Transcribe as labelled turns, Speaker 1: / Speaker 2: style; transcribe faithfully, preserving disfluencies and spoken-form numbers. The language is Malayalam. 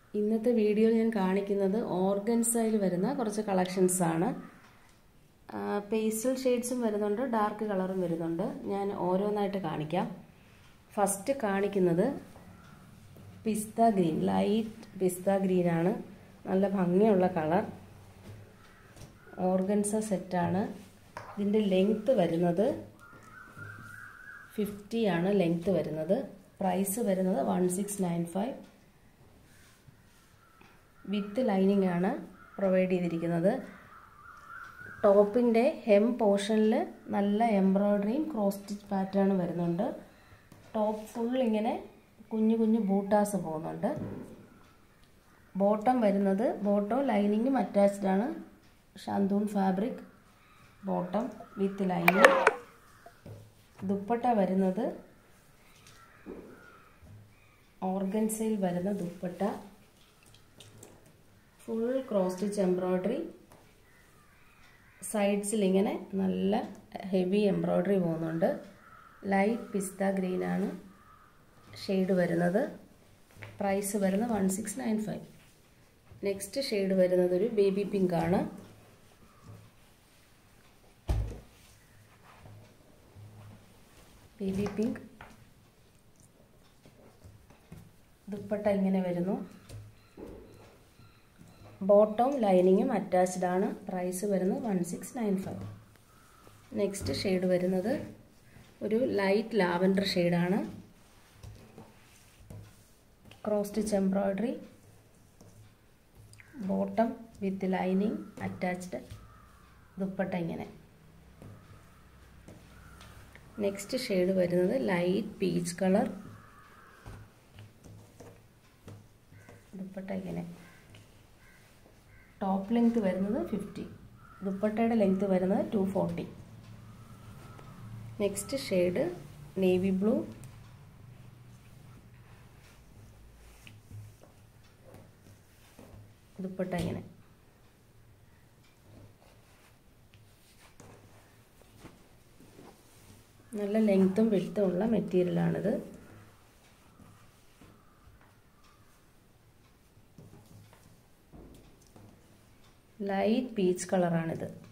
Speaker 1: ഇന്നത്തെ വീഡിയോയിൽ ഞാൻ കാണിക്കുന്നത് ഓർഗൻസയിൽ വരുന്ന കുറച്ച് കളക്ഷൻസ് ആണ്. പേസ്റ്റൽ ഷെയ്ഡ്സും വരുന്നുണ്ട്, ഡാർക്ക് കളറും വരുന്നുണ്ട്. ഞാൻ ഓരോന്നായിട്ട് കാണിക്കാം. ഫസ്റ്റ് കാണിക്കുന്നത് pista green, light pista green ആണ്. നല്ല ഭംഗിയുള്ള കളർ. ഓർഗൻസ സെറ്റാണ്. ഇതിൻ്റെ ലെങ്ത്ത് വരുന്നത് ഫിഫ്റ്റി ആണ്. ലെങ്ത്ത് വരുന്നത്. പ്രൈസ് വരുന്നത് one six nine five. With lining ആണ് പ്രൊവൈഡ് ചെയ്തിരിക്കുന്നത്. ടോപ്പിൻ്റെ ഹെം പോർഷനിൽ നല്ല എംബ്രോയ്ഡറിയും ക്രോസ് സ്റ്റിച്ച് പാറ്റേൺ വരുന്നുണ്ട്. ടോപ്പ് ഫുൾ ഇങ്ങനെ കുഞ്ഞു കുഞ്ഞു ബൂട്ടാസ് പോകുന്നുണ്ട്. ബോട്ടം വരുന്നത് ബോട്ടം ലൈനിങ്ങും അറ്റാച്ച്ഡ് ആണ്. Shantung fabric bottom with lining. Dupatta വരുന്നത് ഓർഗൻസയിൽ വരുന്ന dupatta. Full cross stitch embroidery. സൈഡ്സിൽ ഇങ്ങനെ നല്ല ഹെവി എംബ്രോയ്ഡറി പോകുന്നുണ്ട്. ലൈറ്റ് പിസ്ത ഗ്രീൻ ആണ് ഷെയ്ഡ് വരുന്നത്. പ്രൈസ് വരുന്നത് one six nine five. Next shade വരുന്നത് ഒരു ബേബി പിങ്ക് ആണ്. Baby pink. ദുപ്പട്ട ഇങ്ങനെ വരുന്നു. ബോട്ടം ലൈനിങ്ങും അറ്റാച്ച്ഡ് ആണ്. പ്രൈസ് വരുന്നത് one six nine five. Next shade വരുന്നത് ഒരു ലൈറ്റ് ലാവൻഡർ ഷെയ്ഡാണ്. Cross stitch embroidery. Bottom with lining attached. Dupatta ഇങ്ങനെ. നെക്സ്റ്റ് ഷെയ്ഡ് വരുന്നത് ലൈറ്റ് പീച്ച് കളർ. ദുപ്പട്ട ഇങ്ങനെ. ടോപ്പ് ലെങ്ത് വരുന്നത് ഫിഫ്റ്റി. ദുപ്പട്ടയുടെ ലെങ്ത് വരുന്നത് two forty. Next shade navy blue. Dupatta ഇങ്ങനെ. നല്ല ലെങ്ത്തും വിഡ്ത്തും ഉള്ള മെറ്റീരിയലാണിത്. Light peach കളറാണിത്.